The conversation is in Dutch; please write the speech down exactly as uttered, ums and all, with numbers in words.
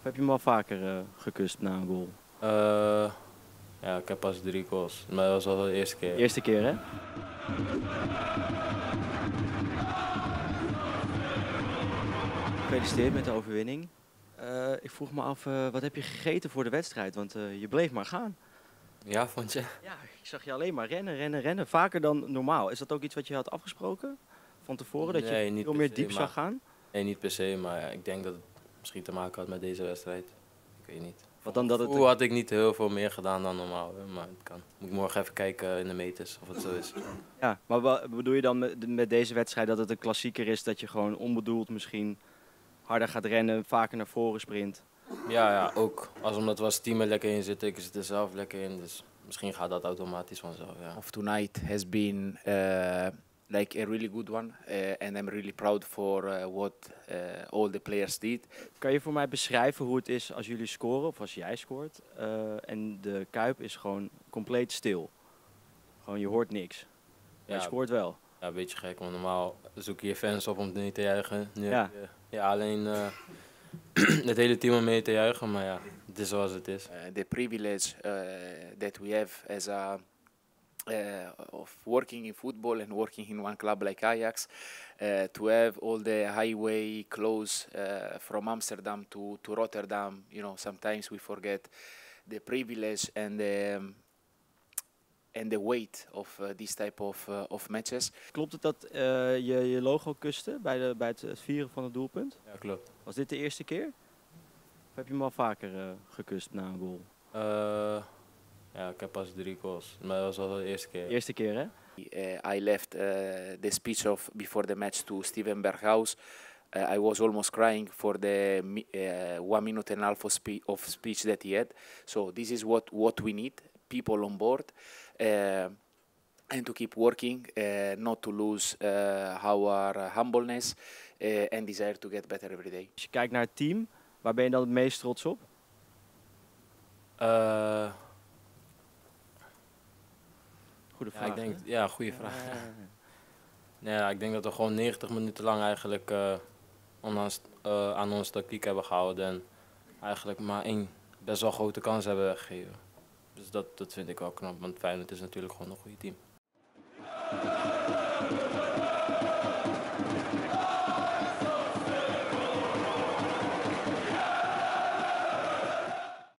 Of heb je hem al vaker uh, gekust na een goal? Uh, ja, ik heb pas drie goals, maar dat was al de eerste keer. De eerste keer, hè? Gefeliciteerd met de overwinning. Uh, ik vroeg me af, uh, wat heb je gegeten voor de wedstrijd? Want uh, je bleef maar gaan. Ja, vond je? Ja, ik zag je alleen maar rennen, rennen, rennen. Vaker dan normaal. Is dat ook iets wat je had afgesproken van tevoren? Dat nee, je niet veel meer se, diep maar, zou gaan? Nee, niet per se, maar ja, ik denk dat het misschien te maken had met deze wedstrijd. Ik weet niet. Wat dan dat het... Hoe had ik niet heel veel meer gedaan dan normaal, maar het kan. Moet ik morgen even kijken in de meters of het zo is. Ja, maar wat bedoel je dan met, met deze wedstrijd dat het een klassieker is dat je gewoon onbedoeld misschien harder gaat rennen, vaker naar voren sprint? Ja, ja, ook. Als omdat we als team er lekker in zitten, ik zit er zelf lekker in, dus misschien gaat dat automatisch vanzelf. Ja. Of tonight has been uh, like a really good one, uh, and I'm really proud for uh, what uh, all the players did. Kan je voor mij beschrijven hoe het is als jullie scoren of als jij scoort uh, en de Kuip is gewoon compleet stil? Gewoon je hoort niks. Ja, je scoort wel. Ja, een beetje gek, want normaal zoek je je fans op om niet te juichen. Nu ja. Je, ja, alleen uh, het hele team om mee te juichen, maar ja, het is zoals het is. Uh, the privilege uh, that we have as a uh, of working in football and working in one club like Ajax, uh, to have all the highway close uh, from Amsterdam to, to Rotterdam. You know, sometimes we forget the privilege and the um, and the weight of uh, this type of, uh, of matches. Klopt het dat uh, je je logo kuste bij, de, bij het vieren van het doelpunt? Ja, klopt. Was dit de eerste keer? Of heb je hem al vaker uh, gekust na een goal? Uh, ja, ik heb pas drie goals, maar dat was al de eerste keer. De eerste keer, hè? Uh, I left uh, the speech of before the match to Steven Berghuis. Uh, I was almost crying for the uh, one minute and a half of, spe of speech that he had. So this is what, what we need, people on board. Uh, and to keep working, uh, not to lose uh, our uh, humbleness uh, and desire to get better every day. Als je kijkt naar het team, waar ben je dan het meest trots op? Uh, Goede vraag. Ja, ik denk, ja goede vraag. Ja. Ja, ik denk dat we gewoon negentig minuten lang eigenlijk uh, ons, uh, aan onze tactiek hebben gehouden en eigenlijk maar één best wel grote kans hebben weggegeven. Dus dat, dat vind ik wel knap, want Feyenoord is natuurlijk gewoon een goede team.